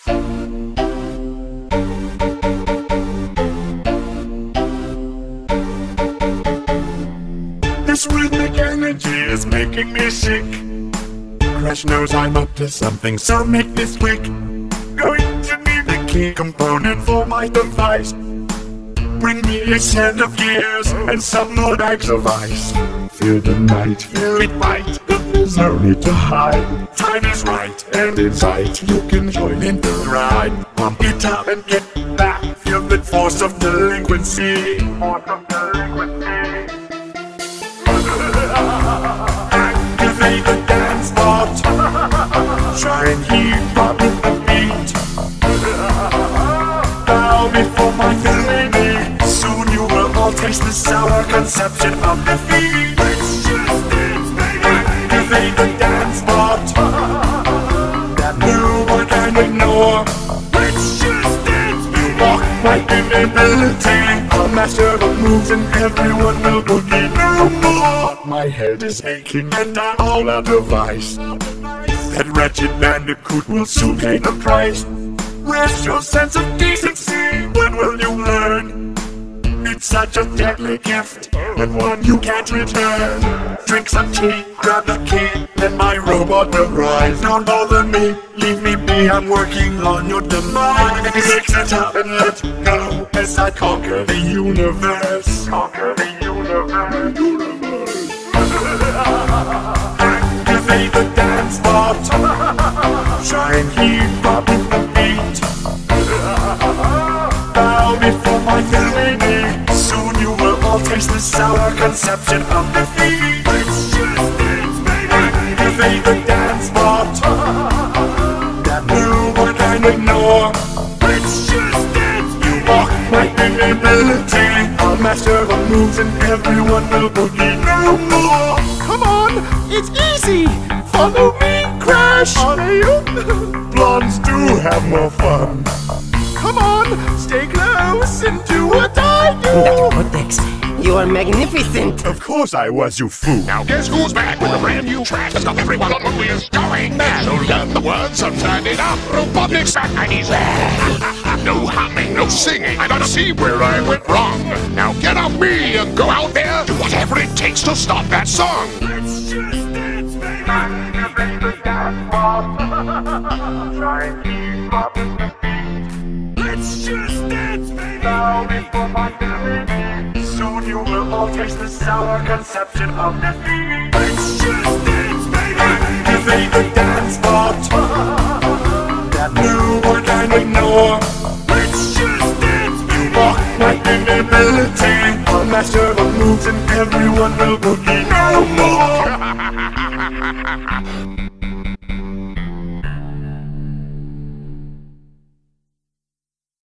This rhythmic energy is making me sick. Crash knows I'm up to something, so make this quick. Going to need the key component for my device. Bring me a set of gears and some more bags of ice. Feel the night, feel it right, there's no need to hide. Time is right and in sight, you can join in the ride. Pump it up and get back, feel the force of delinquency. Activate the dance spot. Try and keep up with the beat. Bow before my villainy. Soon you will all taste the sour conception of defeat. Let's just dance, baby. Activate the dance spot. That no one can ignore. Let's just dance, baby. You mock my inability. I'll master the moves and everyone will boogie no more. My head is aching and I'm all out of ice. That wretched bandicoot will soon pay the price. Where's your sense of decency? When will you learn? It's such a deadly gift, and one you can't return. Drink some tea, grab the key, then my robot will rise. Don't bother me, leave me be, I'm working on your demise. Mix it up and let go as I conquer the universe. Conquer the universe. Activate the dance spot. Try and keep up with the beat. Bow before my villainy. Soon you will all taste the sour conception of defeat. Let's just dance, baby. Activate the dance spot. That no one can ignore. Let's just dance, baby. You mock my inability. I'll master the moves and everyone will boogie no more. Come on, it's easy. Follow me, Crash. Blondes do have more fun. Come on, stay close and do what I do. Dr. Cortex, you are magnificent. Of course I was, you fool. Now guess who's back with a brand new track to stop everyone on what we're going mad. So learn the words and turn it up. Robotics back and he's there. No humming, no singing. I gotta see where I went wrong. Now get off me and go out there. Do whatever it takes to stop that song. Let's just dance, baby. Activate the dance spot. Try and keep up with the beat. Let's just dance, baby. Bow before my villainy. Soon you will all taste the sour conception of defeat. Let's just dance, baby. Activate the dance spot. That no one can ignore. Let's just dance, baby. You mock my inability. I'll master the moves and everyone will boogie no more.